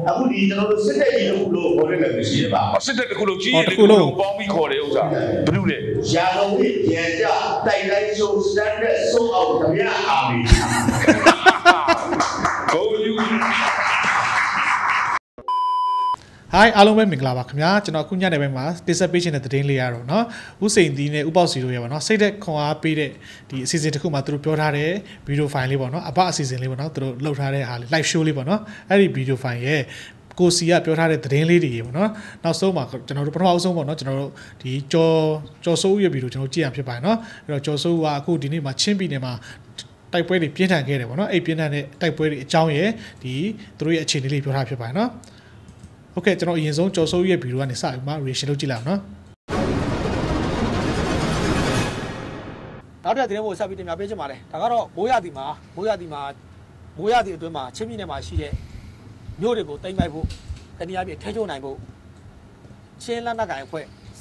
အခုဒီကျွန်တော်တို့စစ်တဲ့ကြီးတစ်ခုလို့ခေါ်တဲ့လည်းရှိရပါစစ်တဲ့တစ်ခုလို့ကြီးရင်တစ်ခုလို့ပေါင်းပြီးခေါ်တယ်ဥစ္စာဘယ်လိုလဲရာလုံးကြီးပြန်ကြတိုက်လိုက်ဆိုစတန်ဒတ်ဆုံးအောင်ကြပြအာမီကိုယူ Hi အားလုံးပဲမင်္ဂလာပါခင်ဗျာကျွန်တော်ခုညနေပိုင်းမှာတင်ဆက်ပေးခြင်းတဲ့သတင်းလေးရတော့เนาะဥစိန်သီးနဲ့ဥပေါက်စီတို့ရပါเนาะစိတ်သက်ခွန်အားပေးတဲ့ဒီအစီအစဉ်တစ်ခုမှာသူတို့ပြောထားတဲ့ဗီဒီယိုဖိုင်လေးပေါ့เนาะအပအစီအစဉ်လေးပေါ့เนาะသူတို့လှုပ်ထားတဲ့ဟာလေး live show လေးပေါ့เนาะအဲ့ဒီဗီဒီယိုဖိုင်ရဲ့ကိုစီကပြောထားတဲ့သတင်းလေးတွေပေါ့เนาะနောက်ဆုံးမှာကျွန်တော်တို့ပထမဆုံးပေါ့เนาะကျွန်တော်တို့ဒီကြော်စိုးရဲ့ဗီဒီယိုကျွန်တော်ကြည့်ရဖြစ်ပါတယ်เนาะအဲ့တော့ကြော်စိုးကအခုဒီနေ့မှာချင်းပြည်နယ်မှာတိုက်ပွဲတွေပြင်းထန်ခဲ့တယ်ပေါ့เนาะအဲ့ပြင်းထန်တဲ့တိုက်ပွဲတွေအကြောင်းရဲ့ဒီသူတို့ရဲ့အခြေအနေလေးပြောထားဖြစ်ပါတယ်เนาะโอเคကျွန်တော်အရင်ဆုံးကြော်စိုးရဲ့ဗီဒီယိုကနေစပြီးမှ reaction လုပ်ကြည့်လိုက်အောင်နော်နောက်ထပ်သတင်းကိုဆက်ပြီးတင်ပြပေးချင်ပါတယ်ဒါကတော့မိုးရသည်အတွင်းမှာချင်းပြည်နယ်မှာရှိတဲ့မြို့တွေကိုတိမ့်ပိုက်ဖို့တနည်းအားဖြင့်ထဲချုံနိုင်ဖို့ချင်းလက်နက်ကိုင်အဖွဲ့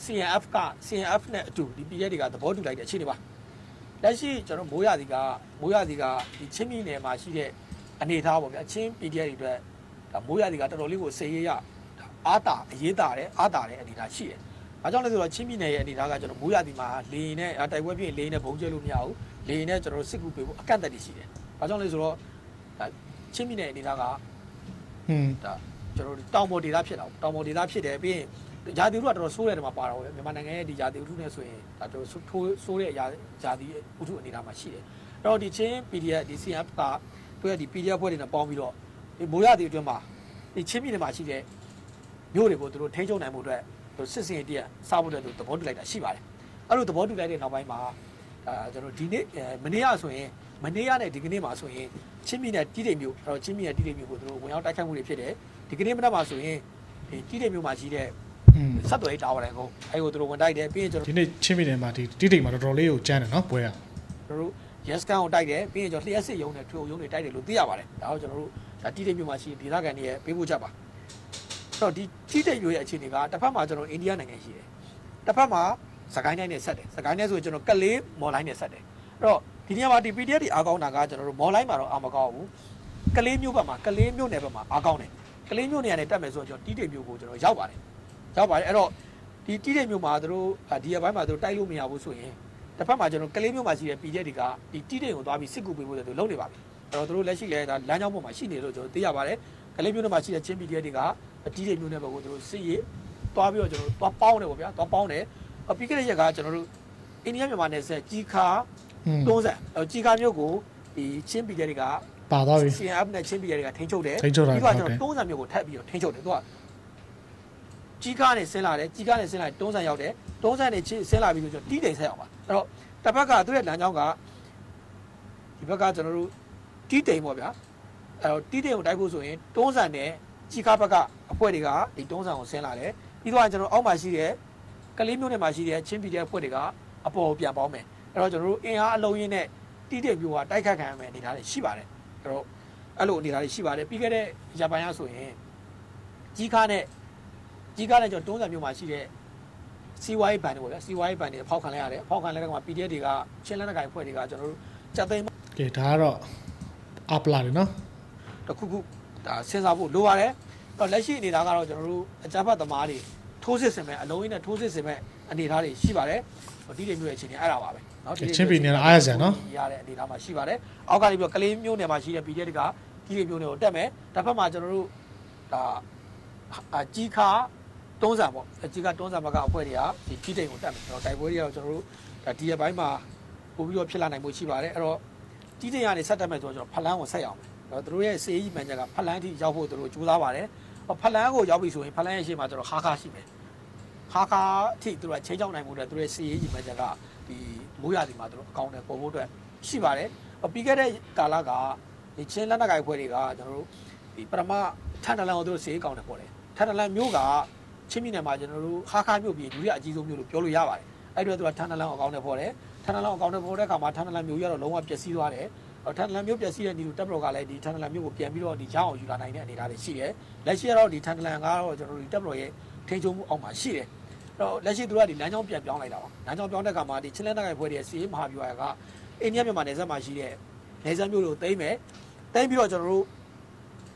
CNF နဲ့အတူဒီပြည်တွေကသဘောတူလိုက်တဲ့အခြေအနေပါလက်ရှိကျွန်တော်မိုးရသည်ကဒီချင်းပြည်နယ်မှာရှိတဲ့အနေအထားပေါ့ဗျာချင်း PDF တွေအတွက်မိုးရသည်ကတော်တော်လေးကိုစေရေးရအားတာအရေးတာတဲ့အနေအထားရှိတယ်။ဘာကြောင့်လဲဆိုတော့ချင်းပြည်နယ်ရဲ့အနေအထားကကျွန်တော်မိုးရသည်မှာလေရင်နဲ့တိုက်ပွဲဖြစ်လေရင်နဲ့ဘုံကျဲလို့မရဘူး။လေရင်နဲ့ကျွန်တော်စစ်ကူပေးဖို့အကန့်အသတ်တွေရှိတယ်။ဘာကြောင့်လဲဆိုတော့ချင်းပြည်နယ်အနေအထားကဒါကျွန်တော်တောင်ပေါ်ဒေသဖြစ်တာ။တောင်ပေါ်ဒေသဖြစ်တယ်ပြီးရင်ယာတီဥထုကတော်တော်ဆိုးတဲ့နေရာမှာပါတော့မြန်မာနိုင်ငံရဲ့ဒီယာတီဥထုနဲ့ဆိုရင်ဒါတော်ဆိုးတဲ့ယာတီဥထုအနေအထားမှာရှိတယ်။အဲ့တော့ဒီချင်း PDF ဒီ CNF ကသူရဲ့ဒီ PDF ဖွဲ့တွေနဲ့ပေါင်းပြီးတော့ဒီမိုးရသည်အတွင်းမှာဒီချင်းပြည်နယ်မှာရှိတဲ့မြို့တွေကိုသူတို့ထိန်းချုပ်နိုင်မှုအတွက်စစ်စင်တည်းစားဖို့အတွက်သူသဘောတူလိုက်တာရှိပါတယ်အဲ့လိုသဘောတူလိုက်တဲ့နောက်ပိုင်းမှာကျွန်တော်ဒီနေ့မနေ့ကဆိုရင်မနေ့ကနဲ့ဒီကနေ့မှာဆိုရင်ချင်းပြည်နယ်တီးတိမ်မြို့အဲ့တော့ချင်းပြည်နယ်တီးတိမ်မြို့ကိုသူတို့ဝင်ရောက်တိုက်ခိုက်မှုတွေဖြစ်တယ်ဒီကနေ့မနက်မှာဆိုရင်ဒီတီးတိမ်မြို့မှာရှိတဲ့ဆက်သွယ်ရေးတာဝါတိုင်ကိုအဲ့ကိုသူတို့ဝင်တိုက်တယ်ပြီးရင်ကျွန်တော်ဒီနေ့ချင်းပြည်နယ်မှာဒီတီးတိမ်မှာတော်တော်လေးကိုကျန်းတယ်နော်ပွဲရကျွန်တော်တို့ yes ကန်ကိုတိုက်တယ်ပြီးရင်ကျွန်တော်လျှက်စစ်ရုံနဲ့ထွေရုံတွေတိုက်တယ်လို့သိရပါတယ်ဒါတော့ကျွန်တော်တို့ဒါတီးတိမ်မြို့မှာရှိဒေသခံတွေရဲ့ပေးပို့ချက်ပါအဲ့တော့ဒီတီးတိမ်မြို့ရဲ့အခြေအနေကတစ်ဖက်မှာကျွန်တော်အိန္ဒိယနိုင်ငံရှိတယ်တစ်ဖက်မှာစကိုင်းတိုင်းနဲ့ဆက်တယ်စကိုင်းတိုင်းဆိုရင်ကျွန်တော်ကလေးမော်လိုင်းနဲ့ဆက်တယ်အဲ့တော့ဒီနေရာမှာဒီ PDF တွေအားကောင်းတာကကျွန်တော်တို့မော်လိုင်းမှာတော့အားမကောင်းဘူးကလေးမြို့ဘက်မှာကလေးမြို့နယ်ဘက်မှာအားကောင်းတယ်ကလေးမြို့နယ်ကနေတက်မယ်ဆိုတော့ကျွန်တော်တီးတိမ်မြို့ကိုကျွန်တော်ရောက်ပါတယ်အဲ့တော့ဒီတီးတိမ်မြို့မှာသူတို့ဒီအပိုင်းမှာသူတို့တိုက်လို့မရဘူးဆိုရင်တစ်ဖက်မှာကျွန်တော်ကလေးမြို့မှာရှိတဲ့ PDF တွေကဒီတီးတိမ်ကိုသွားပြီးစစ်ကူပေးဖို့သူလုပ်နေပါပြီအဲ့တော့သူတို့လက်ရှိလဲဒါလမ်းကြောင်းပေါ်မှာရှိနေလို့ကျွန်တော်သိရပါတယ်ကလေးမြို့နယ်မှာရှိတဲ့ချင်း PDF တွေကတီးတိမ်မြို့နယ်ဘက်ကိုသူတို့စစ်ရေးသွားပြီးတော့ကျွန်တော်တို့သွားပေါင်းတယ်ပေါ့ဗျာသွားပေါင်းတယ်ပြီးခဲ့တဲ့ရက်ကကျွန်တော်တို့အိန္ဒိယမြန်မာနယ်စပ်ကြီးခါတုံးဆက်ကြီးခါမြို့ကိုဒီချင်း PDF တွေကပါသွားပြီ CNF နဲ့ချင်း PDF တွေကထိန်းချုပ်တယ်ပြီးတော့ကျွန်တော်တုံးဆက်မြို့ကိုထပ်ပြီးတော့ထိန်းချုပ်တယ်သူကကြီးကားနဲ့ဆင်းလာတယ်တုံးဆန်ရောက်တယ်တုံးဆန်နဲ့ဆင်းလာပြီးဆိုကျွန်တော်တီးတိမ်ဆက်အောင်ပါအဲ့တော့တစ်ဖက်ကသူ့ရဲ့လမ်းကြောင်းကဒီဘက်ကကျွန်တော်တို့တီးတိမ်ပေါ့ဗျာအဲ့တော့တီးတိမ်ကိုတိုက်ဖို့ဆိုရင်တုံးဆန်နဲ့ကြီးကားဘက်ကအဖွဲ့တွေကဒီတုံးဆန်ကိုဆင်းလာတယ်ပြီးတော့ကျွန်တော်အောက်မှာရှိတဲ့ကလေးမျိုးနယ်မှာရှိတဲ့ချင်းပြည်တဲ့အဖွဲ့တွေကအပေါ်ကိုပြန်ပေါင်းမယ်အဲ့တော့ကျွန်တော်တို့အင်အားအလုံးရင်းနဲ့တီးတိမ်မျိုးကတိုက်ခတ်ခံရမယ်အနေထားတွေရှိပါတယ်အဲ့တော့အဲ့လိုအနေထားတွေရှိပါတယ်ပြီးခဲ့တဲ့ရပိုင်းရဆိုရင်ကြီးကားနဲ့ကျွန်တော်တုံးဆန်မျိုးမှာရှိတဲ့စီဝိုင်းဘန်တွေပေါ့ဗျာစီဝိုင်းဘန်တွေဖောက်ခံလိုက်ရတယ်ဖောက်ခံလိုက်တဲ့ကောင် PDF တွေကချင်းလက်နက်ကိုင်ဖွဲ့တွေကကျွန်တော်တို့စက်သိမ်းကဲဒါကတော့အပလာတယ်နော်တခုခုဒါစဉ်းစားဖို့လိုပါတယ်တော့လက်ရှိအနေထားကတော့ကျွန်တော်တို့အကြမ်းဖက်သမားတွေထိုးစစ်ဆင်မဲ့အလုံးကြီးနဲ့ထိုးစစ်ဆင်မဲ့အနေထားတွေရှိပါတယ်ဒီတွေမျိုးရဲ့အခြေအနေအဲ့ဒါပါပဲเนาะချင်းပြည်နယ်အားရစရာနော်ရတဲ့အနေထားမှာရှိပါတယ်အောက်ကနေပြီးတော့ကလေးမျိုးနယ်မှာရှိတဲ့ PDF တွေကဒီတွေမျိုးနယ်ကိုတက်မယ်တစ်ဖက်မှာကျွန်တော်တို့ဒါကြီးခါတုံးဆန်ပေါ့ကြီးကတုံးဆန်ဘက်ကအဖွဲ့တွေကဒီကြီးတိမ်ကိုတက်မယ်ကျွန်တော်တိုက်ပွဲတွေကတော့ကျွန်တော်တို့ဒါဒီရဲ့ဘိုင်းမှာပို့ပြီးတော့ဖြစ်လာနိုင်မှုရှိပါတယ်အဲ့တော့ကြီးတိမ်ကနေဆက်တက်မယ်ဆိုတော့ကျွန်တော်ဖလန်းကိုဆက်ရအောင်တော့သူတို့ရဲ့စေရေးမှန်ချက်ကဖလန်းထိရောက်ဖို့သူတို့ကြိုးစားပါတယ်ဖလန်းကိုရောက်ပြီဆိုရင်ဖလန်းရဲ့ရှေ့မှာကျွန်တော်ဟာခါရှိမယ်ဟာခါထိသူတို့ကချိန်ချောင်းနိုင်မှုတဲ့သူတို့ရဲ့စေရေးမှန်ချက်ကဒီမိုးရသည်မှာသူတို့အကောင့်နဲ့ပေါ်ဖို့အတွက်ရှိပါတယ်ပြီးခဲ့တဲ့ကာလကဒီချင်းလက်နက်ကိုင်အဖွဲ့တွေကကျွန်တော်တို့ဒီပထမထန်တလန်ကိုသူတို့စေရေးကောင်းတယ်ပေါ်တယ်ထန်တလန်မျိုးကချင်းပြည်နယ်မှာကျွန်တော်တို့ဟာခါမြို့ပြည်ဒုတိယအကြီးဆုံးမြို့လို့ပြောလို့ရပါတယ်အဲ့တော့သူကထန်တလန်ကိုအကောင့်နဲ့ပေါ်တယ်ထန်တလန်ကိုအကောင့်နဲ့ပေါ်တဲ့အခါမှာထန်တလန်မျိုးရတော့လုံးဝပျက်စီးသွားတယ်ထန်တလန်မျိုးပျက်စီးတဲ့ဒီလိုတပ်ပတော်ကလည်းဒီထန်တလန်မျိုးကိုပြန်ပြီးတော့ဒီချောင်းအောင်ယူလာနိုင်တဲ့အနေအထားတွေရှိတယ်လက်ရှိကတော့ဒီထန်တလန်ကတော့ကျွန်တော်တို့ဒီတပ်ပတော်ရဲ့ထိန်းချုပ်မှုအောက်မှာရှိတယ်အဲ့တော့လက်ရှိသူကဒီလမ်းကြောင်းပြန်ပြောင်းလိုက်တာပါလမ်းကြောင်းပြောင်းတဲ့အခါမှာဒီချင်းလက်နက်ကိုင်ဖွဲ့ရဲ့စီးမဟာဗျူဟာကအိန္ဒိယမြန်မာနယ်စပ်မှာရှိတဲ့နယ်စပ်မျိုးတွေကိုသိမ်းမယ်သိမ်းပြီးတော့ကျွန်တော်တို့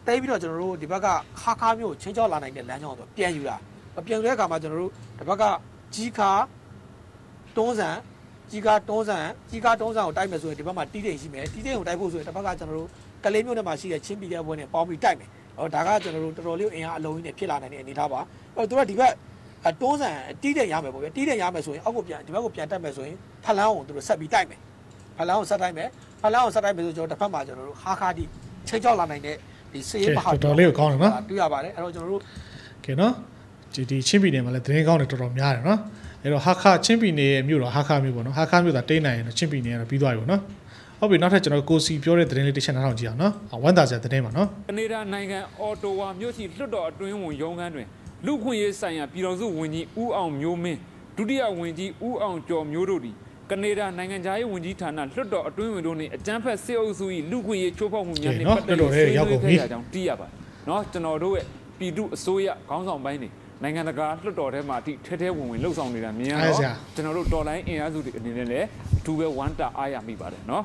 တဲပြီးတော့ကျွန်တော်တို့ဒီဘက်ကခါမျိုးချင်းချောလာနိုင်တဲ့လမ်းကြောင်းတော့ပြန်ယူတာပြန်တဲ့အခါမှာကျွန်တော်တို့ဒီဘက်ကကြီးခါတွန်းဆန်ကြီးကားတွန်းဆန်ကိုတိုက်မယ်ဆိုရင်ဒီဘက်မှာတီးတိမ်ရှိမယ်တီးတိမ်ကိုတိုက်ဖို့ဆိုရင်ဒီဘက်ကကျွန်တော်တို့ကလေးမျိုးနဲ့မှရှိတဲ့ချင်းပြည်တဲ့ဘွဲနဲ့ပေါင်းပြီးတိုက်မယ်ဒါကကျွန်တော်တို့တော်တော်လေးအင်အားအလုံးကြီးနဲ့ဖြစ်လာနိုင်တဲ့အနေထားပါသူကဒီဘက်တွန်းဆန်တီးတိမ်ရမယ်ပေါ့ဗျာတီးတိမ်ရမယ်ဆိုရင်အောက်ကိုပြန်ဒီဘက်ကိုပြန်တက်မယ်ဆိုရင်ဖလန်းကိုသူတို့ဆက်ပြီးတိုက်မယ်ဖလန်းကိုဆက်တိုက်မယ်ဆိုကျွန်တော်တစ်ဖက်မှာကျွန်တော်တို့ခါတီချိန်ချောက်လာနိုင်တဲ့ဒီစေးမဟာတော်လေးကိုကောင်းတယ်နော်တွေ့ရပါတယ်အဲ့တော့ကျွန်တော်တို့ကဲနော်ဒီချင်းပြည်နယ်မှာလည်းသတင်းကောင်းတွေတော်တော်များတယ်နော်အဲ့တော့ဟာခချင်းပြည်နယ်ရဲ့မြို့တော့ဟာခမြို့ပေါ့နော်ဟာခမြို့သာတိတ်နိုင်ရင်တော့ချင်းပြည်နယ်ကတော့ပြီးသွားပြီပေါ့နော်ဟုတ်ပြီနောက်ထပ်ကျွန်တော်ကိုစီပြောတဲ့သတင်းလေးတစ်ချက်နှာထောင်ကြည့်အောင်နော်ဝမ်းသာစရာသတင်းပါနော်ကနေဒါနိုင်ငံအော်တိုဝါမြို့ရှိလွှတ်တော်အတွင်းဝင်ရုံးခန်းတွင်လူခွင့်ရေးဆိုင်ရာပြည်တော်စုဝန်ကြီးဦးအောင်မျိုးမင်းဒုတိယဝန်ကြီးဦးအောင်ကျော်မျိုးတို့သည်ကနေဒါနိုင်ငံသားရေးဝန်ကြီးဌာနလွှတ်တော်အတွင်းဝင်တို့နှင့်အကြမ်းဖက်စစ်အုပ်စု၏လူခွင့်ရေးချိုးဖောက်မှုများနှင့်ပတ်သက်လို့ဆွေးနွေးခဲ့ကြကြောင်းသိရပါတယ်နော်ကျွန်တော်တို့ရဲ့ပြည်သူအစိုးရခေါင်းဆောင်ပိုင်းတွေနိုင်ငံတကာလွှတ်တော်ထဲမှာအထိထဲဝင်လှုပ်ဆောင်နေတာမြင်ရတော့ကျွန်တော်တို့တော်လိုင်းအင်အားစုတွေအနေနဲ့လည်းအထူးပဲဝမ်းတာအားရမိပါတယ်နော်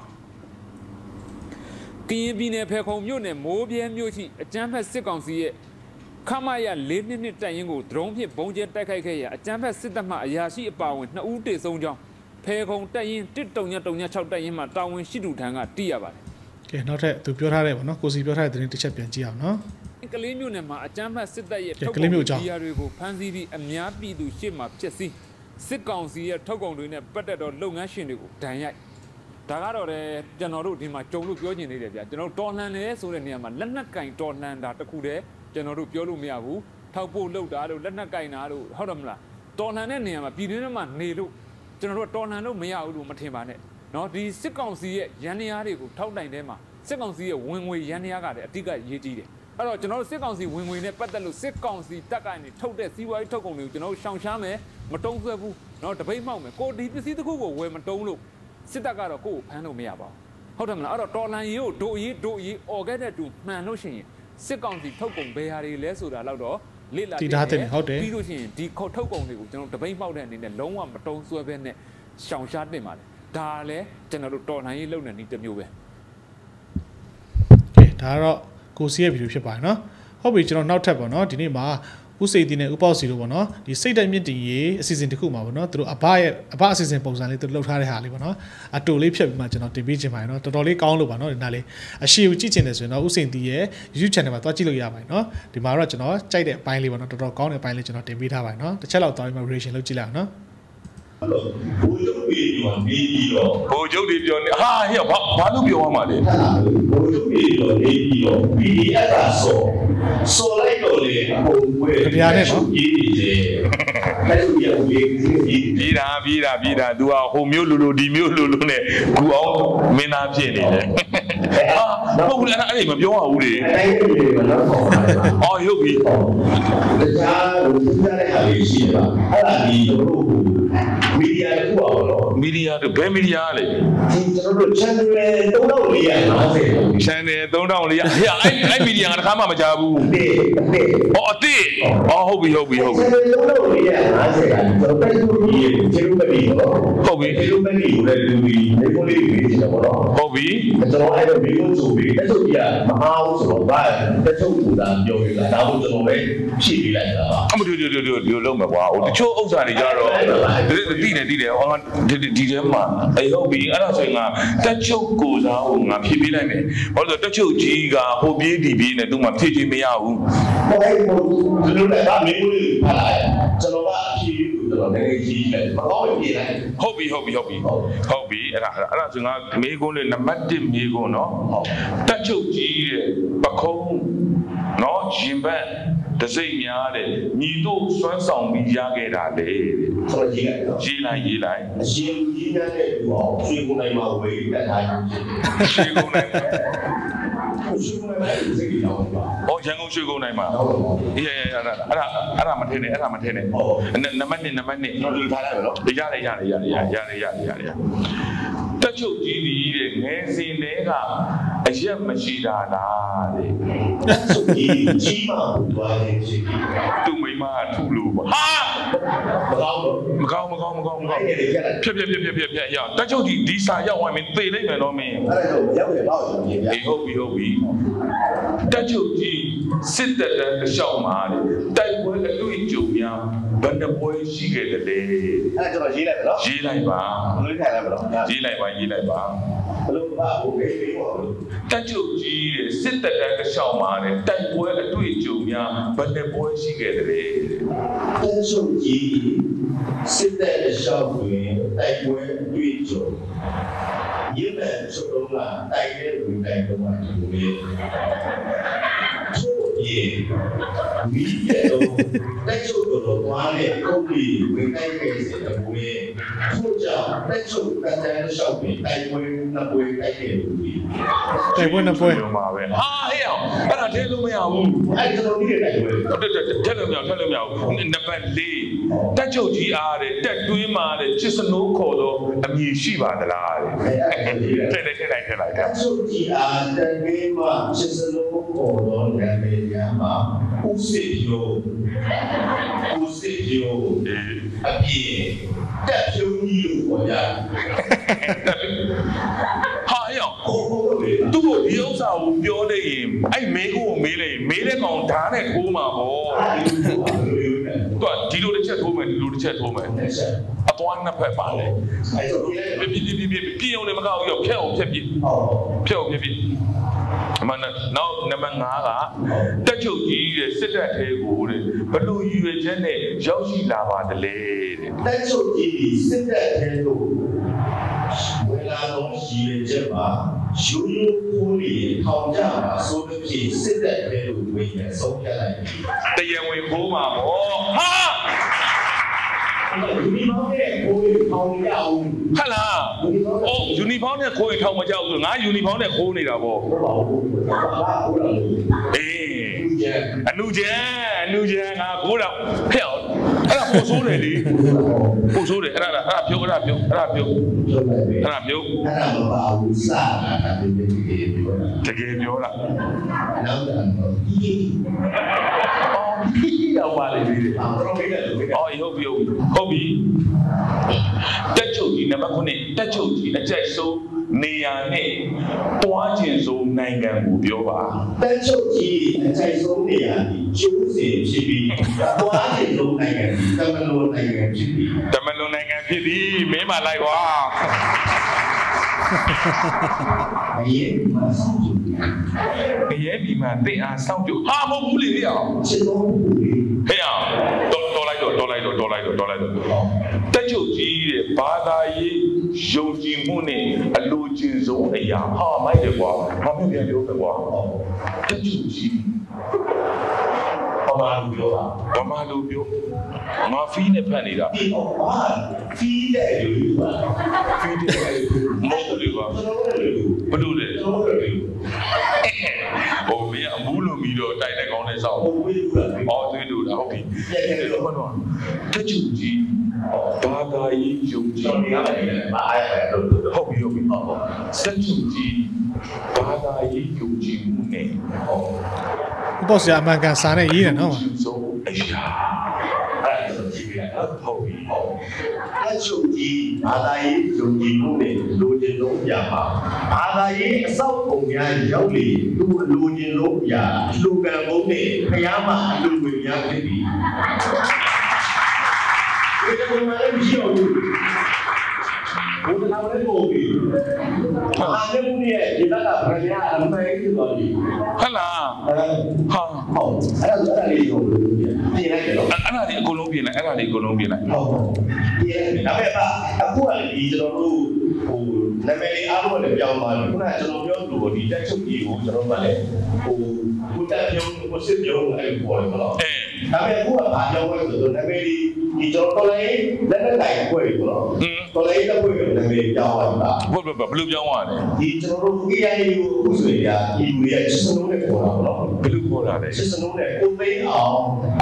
ကရင်ပြည်နယ်ဖေခုံမြို့နယ်မိုးပြဲမြို့ရှိအကြမ်းဖက်စစ်ကောင်စီရဲ့ခမရ4နှစ်တပ်ရင်းကိုဒရုန်းဖြင့်ပုံကျဲတိုက်ခိုက်ခဲ့ရာအကြမ်းဖက်စစ်တပ်မှအရာရှိအပါအဝင်2ဦးတေဆုံးကြောင်းဖေခုံတပ်ရင်း139တပ်ရင်းမှတာဝန်ရှိသူထံကသိရပါတယ်ကဲနောက်ထပ်သူပြောထားတယ်ပေါ့နော်ကိုစီပြောထားတဲ့သတင်းတစ်ချက်ပြန်ကြည့်အောင်နော်ကလေးမျိုးနဲ့မှာအကြမ်းဖက်စစ်တပ်ရဲ့ထုတ်ကုန်ဒီယာတွေကိုဖမ်းဆီးပြီးအများပြည်သူရှေ့မှာဖြစ်စီစစ်ကောင်စီရဲ့ထုတ်ကုန်တွေနဲ့ပတ်သက်တော့လုပ်ငန်းရှင်တွေကိုဒဏ်ရိုက်ဒါကတော့လည်းကျွန်တော်တို့ဒီမှာကြုံလို့ပြောချင်နေတယ်ဗျာကျွန်တော်တော်လှန်နေဆိုတဲ့နေရာမှာလက်နက်ကင်တော်လှန်တာတခုတည်းကျွန်တော်တို့ပြောလို့မရဘူးထောက်ပို့လုပ်တာလို့လက်နက်ကင်တာလို့ဟုတ်တယ်မလားတော်လှန်တဲ့နေရာမှာပြည်တွင်းထဲမှာနေလို့ကျွန်တော်တို့တော်လှန်လို့မရဘူးလို့မထင်ပါနဲ့เนาะဒီစစ်ကောင်စီရဲ့ရန်နေရာတွေကိုထောက်တိုင်ထဲမှာစစ်ကောင်စီရဲ့ဝင်ငွေရန်နေရာကလည်းအတိတ်ကရေးကြည့်တယ်အဲ့တော့ကျွန်တော်တို့စစ်ကောင်စီဝင်ငွေနဲ့ပတ်သက်လို့စစ်ကောင်စီတက်ကနေထုတ်တဲ့စီးပွားရေးထုတ်ကုန်တွေကိုကျွန်တော်တို့ရှောင်ရှားမယ်မတုံးဆွဲဘူးเนาะတပိတ်မှောက်မယ်ကိုဒီပစ္စည်းတစ်ခုကိုဝယ်မတုံးလို့စစ်တပ်ကတော့ကိုယ်ကိုဖမ်းလို့မရပါဘူးဟုတ်တယ်မလားအဲ့တော့တော်လန်ရေးကိုဒိုအေးအော်ခဲ့တဲ့တူမှန်လို့ရှိရင်စစ်ကောင်စီထုတ်ကုန်ဘယ်ဟာတွေလဲဆိုတာတော့လေ့လာပြီးလို့ရှိရင်ဒီထုတ်ကုန်တွေကိုကျွန်တော်တပိတ်မှောက်တဲ့အနေနဲ့လုံးဝမတုံးဆွဲဘဲနဲ့ရှောင်ရှားတင်ပါတယ်ဒါလည်းကျွန်တော်တို့တော်လန်ရေးလုပ်နေတဲ့မျိုးပဲကဲဒါကတော့ကိုစီရဲ့ဗီဒီယိုဖြစ်ပါတယ်နော်ဟုတ်ပြီကျွန်တော်နောက်ထပ်ပေါ့နော်ဒီနေ့မှာဦးစိန်တီနဲ့ဦးပေါက်စီတို့ပေါ့နော်ဒီစိတ်တက်မြင့်တီရေးအစီအစဉ်တစ်ခုမှာပေါ့နော်သူတို့အဘအစီအစဉ်ပုံစံလေးသူတို့လှုပ်ထားတဲ့ဟာလေးပေါ့နော်အတူလေးဖြတ်ပြီးမှကျွန်တော်တင်ပေးချင်ပါတယ်နော်တော်တော်လေးကောင်းလို့ပါနော်ဒီနားလေးအရှိကိုကြည့်ချင်တယ်ဆိုရင်တော့ဦးစိန်တီရဲ့ YouTube channel မှာသွားကြည့်လို့ရပါတယ်နော်ဒီမှာတော့ကျွန်တော်ကြိုက်တဲ့အပိုင်းလေးပေါ့နော်တော်တော်ကောင်းတဲ့အပိုင်းလေးကျွန်တော်တင်ပေးထားပါတယ်နော်တစ်ချက်လောက်သွားပြီးမှ reaction လုပ်ကြည့်လိုက်အောင်နော်ဘိုးချုပ်တွေပြောနေပြီးတော့ဘိုးချုပ်တွေပြောနေဟာဟဲ့ဘာလို့ပြောရမှာလဲဘိုးချုပ်တွေပြောနေပြီးတော့ PDF ကစောလိုက်တော့လေဟိုဝဲကြရတယ်နော်ကြီးတယ်အဲ့လိုရဝေးပြေးတာ तू ကဟိုမျိုးလူဒီမျိုးလူနဲ့ကူအောင်မင်းသားဖြစ်နေတယ်ဟာဟုတ်ဘူးလားအဲ့ဒီမပြောရဘူးလေအဲ့ဒီမနော်အော်ဟုတ်ပြီတရားကိုသိရတဲ့ဟာလေးရှိတယ်အဲ့ဒါဒီတို့မီဒီယာတစ်ခုပါတော့မီဒီယာတို့ဘယ်မီဒီယာလဲကျွန်တော်တို့ channel 3450 channel 3450ဟဲ့အဲ့မီဒီယာကတစ်ခါမှမကြားဘူးအတိဟုတ်ပြီ channel 3450ကကျွန်တော်တက်လို့ဒီကျေလူပဲပြီးတော့ဟုတ်ပြီကျေလူပဲပြီးကိုလည်းလူကြီးဒီကိုလေးပြီးနေတယ်ပေါ့နော်ဟုတ်ပြီကျွန်တော်အဲ့တော့ဒီကိုဆိုပြီးတက်ချုပ်ကြီးကမအားဘူးဆိုတော့ဘာတက်ချုပ်ကူတာပြောပြတာဒါကိုကျွန်တော်ပဲဖြည့်ပေးလိုက်တာပါအမတို့လုံးမယ်ကွာဟိုတချို့ဥစ္စာတွေကြတော့တိတယ်ဟောဒီထဲမှာဟုတ်ပြီအဲ့ဒါဆိုရင်ငါတက်ချုပ်ကိုစားဟိုငါဖြည့်ပေးလိုက်မယ်ဘာလို့တက်ချုပ်ကြီးကဟိုပြေးဒီပြေးနဲ့သူ့မှာဖြည့်ချင်းမရဘူးဟုတ်ကဲ့ဒီလိုလည်းဒါမင်းတို့ဖတ်လိုက်ကျွန်တော်ကအဖြည့်ကျွန်တော်လည်းကြီးလိုက်မကောင်းရင်ပြေးလိုက်ဟုတ်ပြီအဲ့ဒါဆိုငါမေးခွန်းလေးနံပါတ်1မေးခွန်းနော်တက်ချုပ်ကြီးတဲ့ပခုံးနော်ရင်ဘတ်တစိမ့်များတဲ့ညီတို့စွမ်းဆောင်ပြီးရခဲ့တာလေတဲ့ဆိုတော့ရေးလိုက်အရှင်ကြီးများတဲ့သူအောင်ရွှေကုန်နိုင်မှာဝေးတက်ထားရင်ရွှေကုန်နိုင်မှာရွှေကုန်နိုင်မှာစိတ်ကြီးအောင်ပါဟောရန်ကုန်ရွှေကုန်နိုင်မှာအေးအဲ့ဒါမထင်နဲ့နံပါတ်2 တော့လူထားလိုက်မယ်နော်ရတယ်တက်ချုပ်ကြီးတဲ့ငယ်စင်တွေကအရက်မရှိတာလားတဲ့တက်ချုပ်ကြီးမှသွားနေရှိသူ့မိမကထုလို့ပါဟာမကောင်းဖြတ်ရတက်ချုပ်ဒီစာရောက်ဝင်မင်းသေလိုက်မယ်တော့မင်းအဲ့ဒါတော့ရောက်ရတော့ပြင်ပြဟုတ်ပြီတက်ချုပ်ကြီးစစ်တပ်တန်းတစ်လျှောက်မှာတိုက်ပွဲအတွေ့အကြုံများဘယ်နှပွဲရှိခဲ့တယ်လဲအဲ့ဒါကျွန်တော်ရေးလိုက်မယ်နော်ရေးလိုက်ပါဘယ်လိုထိုင်လိုက်မလို့ရေးလိုက်ပါဘယ်လိုပါဟိုပေးပါတက်ချုပ်ကြီးတဲ့စစ်တပ်တန်းတစ်လျှောက်မှာတိုက်ပွဲအတွေ့အကြုံများဘယ်နှပွဲရှိခဲ့တယ်လဲတက်ချုပ်ကြီးစစ်တပ်တစ်လျှောက်တွင်တိုက်ပွဲအတွေ့အကြုံရေးမယ်ဆိုတော့တိုက်ရဲဝင်တိုက်တော့ဒီလိုလေးရေမိရဲ့တက်ချုပ်တော်သွားတဲ့ကုန်းကြီးဝင်တိုက်ခဲ့တဲ့ဘူလေးထို့ကြောင့်တက်ချုပ်တန်တန်လျှောက်ပြီးတိုက်ပွဲနှစ်ပွဲတိုက်ခဲ့လို့ဒီတိုက်ပွဲနှစ်ပွဲမှာပဲဟာဟဲ့အောင်အဲ့ဒါထဲလို့မရဘူးအဲ့ဒီလိုကြီးတဲ့တိုက်ပွဲထက်လို့မရဘူးနံပါတ်4တက်ချုပ်ကြီးအားတဲ့တက်တွင်းမှာတဲ့ချစ်စနိုးခေါ်တော့အမည်ရှိပါသလားတဲ့ထက်လိုက်တက်ချုပ်ကြီးအားတက်တွင်းမှာချစ်စနိုးခေါ်တော့နာမည်ရမှာဦးစစ်ပြိုအပြေတက်ဖြုံးကြီးလို့ခေါ်ကြဟာရောက်သူ့ကိုဒီဥစ္စာကိုပြောလိုက်ရင်အဲ့မင်းကိုမေးလိုက်မေးတဲ့ကောင်ဓာတ်နဲ့ထိုးမှာပေါ့သူကဒီလိုတစ်ချက်ထိုးမယ်အသွားနှစ်ဖက်ပါလေအဲ့တော့ပြအောင်လည်းမကောက်ဘူးဖြတ်အောင်ဖြတ်ပြအမှန်နောက်နံပါတ်5ကတက်ချုပ်ကြီးတဲ့စစ်တပ်သေးကိုတဲ့ဘလို့ရည်ရွယ်ချက်နဲ့ရောက်ရှိလာပါတယ်လေတဲ့တက်ချုပ်ကြီးစစ်တပ်သေးလို့ဝေလာတော့ရည်ရွယ်ချက်မှာရိုးရိုးခိုးနေထောင်ကြမှာဆိုတဲ့ဖြစ်စစ်တပ်သေးလို့ဝင်ရဆုံးဖြတ်လိုက်တရားဝင်ခိုးမှာပေါ့ဟာယူနီဖောင်းနဲ့ကိုယ်ထောင်ကြအောင်ဟလားအော်ယူနီဖောင်းနဲ့ကိုယ်ထောင်မကြောက်ဘူးငါယူနီဖောင်းနဲ့ခိုးနေတာပေါ့ဟုတ်ပါဘူးအေးအနုကျန်ငါခိုးတာဟဲ့အဲ့ဒါပို့ဆိုးတယ်လေပို့ဆိုးတယ်အဲ့ဒါပြုတ်အဲ့ဒါမပါဘူးစာတာတကယ်ပြောလားနောက်တော့ဒီရောက်ပါလေဒီအော်ဟုတ်ပြီတက်ချုပ်ကြီးနံပါတ်9တက်ချုပ်ကြီးအကြိုက်ဆုံးနေရာနဲ့တွားကျင်ဆုံးနိုင်ငံကိုပြောပါတက်ချုပ်ကြီးအကြိုက်ဆုံးနေရာဒီကျိုးစင်ဖြစ်ပြီးတွားကျင်ဆုံးနိုင်ငံတမန်တော်နိုင်ငံဖြစ်ပြီးမင်းမလိုက်ပါရဲမှာစောင့်ကြည့်ရဲဒီမှာတင့်အားစောင့်ကြည့်ဟာမဟုတ်ဘူးလေဟဲ့အောင်ချစ်တော်ဟဲ့အောင်တော်လိုက်တော့တက်ချုပ်ကြီးတဲ့ဘာသာရေးယုံကြည်မှုနဲ့အလိုချင်ဆုံးအရာဟာမိုက်တယ်ကွာဘာမှပြန်ပြောမယ်ကွာတက်ချုပ်ကြီးဘာမှပြောငါဖီးနဲ့ဖတ်နေတာဖီးတဲ့လူပါဖီးတဲ့မဟုတ်လေကွာဘလို့လဲဟိုမင်းအမူးလိုပြီးတော့တိုင်တဲ့ကောင်းတဲ့ဆောက်သွေးတူတာဟုတ်ပြီဘယ်တော့တက်ချုပ်ကြီးဘာသာရေးယုံကြည်နေရတယ်မအားရတော့ဟုတ်ပြီတက်ချုပ်ကြီးဘာသာရေးယုံကြည်မှုနဲ့ပေါ့ဆရာအမှန်ကန်စာနဲ့ရေးတယ်နော်အရာဟုတ်ပြီတက်ချုပ်ကြီးဘာသာရေးယုံကြည်မှုနဲ့လိုချင်ဆုံးအရာပါဘာသာရေးအစောက်ပုံများရောက်လေသူလိုချင်လို့အရာလူကံပုံနဲ့ခရမ်းမအလူဝင်များဖြစ်ပြီဒီကနေ့မှလည်းမရှိဘူးဘုရားလည်းပို့ပြီအားလည်းဘူးရဲ့ဒီကကဗရယာအမေကြီးတော်ကြီးဟလာဟာဟုတ်အဲ့ဒါလေးကိုပြင်လိုက်တယ်နော်အဲ့ဒါလေးအကုန်လုံးပြင်လိုက်ဟုတ်ပြင်ဒါပေမဲ့အခုကဒီကျွန်တော်တို့ဟိုနာမည်လေးအားလုံးလည်းပြောင်းသွားတယ်ခုနကကျွန်တော်ပြောသလိုဒီတက်ချုပ်ကြီးကိုကျွန်တော်ကလည်းဟိုတက်ပြုံးကိုစစ်ပြုံးအဲ့ပေါ်တယ်မလားဒါပေမဲ့အခုကဘာပြောင်းလဲဆိုတော့နာမည်လေးဒီကျွန်တော်လည်းလက်နဲ့တိုင်ခွဲပြီနော်တော်လေးတစ်ခွဲကိုနာမည်ပြောင်းသွားတာဘယ်လိုပြောင်းသွားလဲဒီကျွန်တော်တို့ AI ကိုအခုဆိုရင်ဒီလူရဲ့စစ်စနိုးနဲ့ခေါ်တာပေါ့နော်ဘယ်လိုခေါ်တာလဲစစ်စနိုးနဲ့ကိုသိန်းအောင်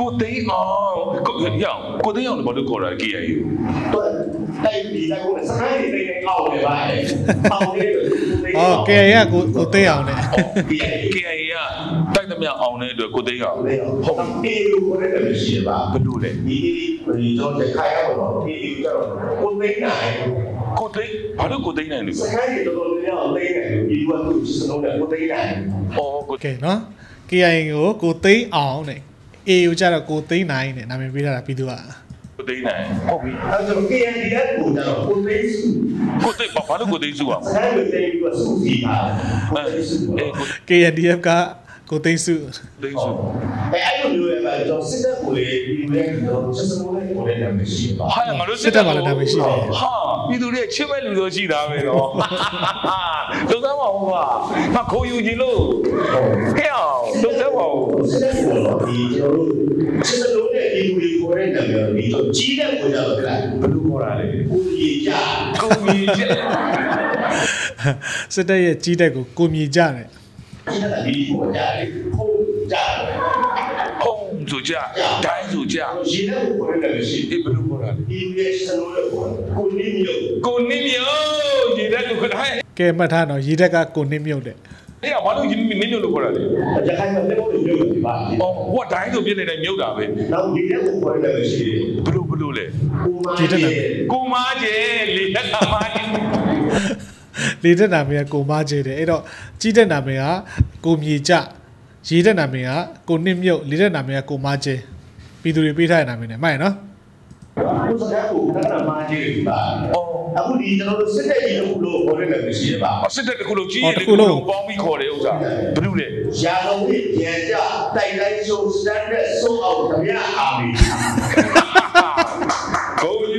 လည်းဘာလို့ခေါ်တာ AI ကိုတော့တိုက်ဒီတိုက်ကိုစနိုင်းတွေသိန်းအောင်လေပါအောင်လေအော် AI ကကိုသိန်းအောင်နဲ့ AI ကတိုက်သများအောင်တဲ့အတွက်ကိုသိန်းအောင်ဟုတ်အေးကိုလည်းလည်းရှိပါဘယ်လိုလဲဒီကျွန်တော်ခိုင်ရတော့အေးကြတော့ကိုသိန်းနိုင်ကိုသိန်းဘာလို့ကိုသိန်းနိုင်လဲစခိုင်းတော်တော်များများသိန်းတယ်ဒီဘက်ကိုစလုံးနဲ့ကိုသိန်းနိုင်ကိုကဲနော် KIA ကိုသိန်းအောင်တဲ့ A ကိုကြတော့ကိုသိန်းနိုင်တဲ့နာမည်ပေးထားတာပြီးသူကကိုသိန်းနိုင်ဟုတ်ပြီအဲ့တော့ KNDF ကိုကြတော့ကိုသိန်းစုကိုသိန်းဘာလို့ကိုသိန်းစုอ่ะစခိုင်းကိုသိန်းပြီးတော့စုစီပါ KNDF ကကိုသိန်းစုသိန်းစုအဲ့လိုမျိုးပဲကျွန်တော်စစ်တပ်ကိုလေဒီလိုတော့စစလုံးနဲ့ကိုလည်းလည်းမရှိပါဟာငါတို့စစ်တပ်မှာလည်းနာမည်ရှိတယ်ဟာပြည်သူတွေချစ်မဲ့လူဆိုရှိတာပဲနော်လုံးသားမဟုတ်ပါငါခိုးယူကြည့်လို့ဟဲ့အောင်လုံးသားမဟုတ်စစ်တပ်ကိုတော့ဒီကျွန်တော်တို့စစလုံးနဲ့ဒီလူတွေကိုလည်းလည်းဒီတော့ကြီးတဲ့ကိုကြတော့ဘယ်လိုခေါ်တာလဲကိုကြီးကြကိုကြီးကျစစ်တပ်ရဲ့ကြီးတက်ကိုကိုမြေကြတယ်ကြီးတဲ့ဒီကိုကြတယ်ဟုတ်ကြဟုံးဆိုကြတိုင်းဆိုကြရေတဲ့ကိုလည်းလည်းရှိအေးဘယ်လိုခေါ်တာလဲဒီရဲ့စလုံးနဲ့ကိုနင်းမျိုးကိုနင်းမျိုးရေတဲ့ကိုခေါ်တာဟဲ့ကဲမှတ်ထားတော့ရေတက်ကကိုနင်းမြုပ်တဲ့အေးဘာလို့နင်းမျိုးလို့ခေါ်တာလဲရခိုင်မှာလည်းမျိုးမျိုးပါအော်ဟိုတိုင်းဆိုပြနေတယ်မြုပ်တာပဲနောက်ဒီတဲ့ကိုလည်းရှိတယ်ဘလို့လဲကိုမားရဲ့ကိုမားကျဲလေတက်တာမားကျဲလေတက်နာမည်ကကိုမကျေတယ်အဲ့တော့ကြီးတက်နာမည်ကကိုမြေကြရေတက်နာမည်ကကိုနစ်မြုပ်လေတက်နာမည်ကကိုမကျေပြည်သူတွေပေးထားတဲ့နာမည်နဲ့မှတ်ရနော်ကိုစကားကိုနားမားကြီးပါအော်အခုဒီကျွန်တော်တို့စစ်တဲ့ကြီးတို့လို့ခေါ်ရတဲ့မရှိပါစစ်တပ်တခုလုံးကြီးရင်တခုလုံးပေါင်းပြီးခေါ်တယ်ဥစ္စာဘယ်လိုလဲရာလုံးကြီးပြန်ကြတိုက်လိုက်ရှုံးစတန်ဒတ်ဆုံးအောင်ကြရအောင်ပြီကိုယူ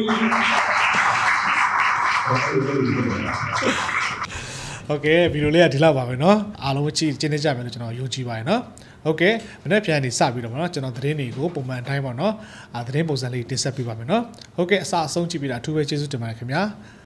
โอเคဗီဒီယိုလေးကဒီလောက်ပါပဲเนาะအားလုံးကြည့်နေကြမယ်လို့ကျွန်တော်ယုံကြည်ပါတယ်เนาะโอเคမနေ့ပြန်နေစပြီးတော့ဗောနော်ကျွန်တော်သတင်းတွေကိုပုံမှန်အတိုင်းပေါ့เนาะသတင်းပုံစံလေးတင်ဆက်ပေးပါမယ်เนาะဟုတ်ကဲ့အစအဆုံးကြည့်ပြီးတာအထူးပဲကျေးဇူးတင်ပါတယ်ခင်ဗျာ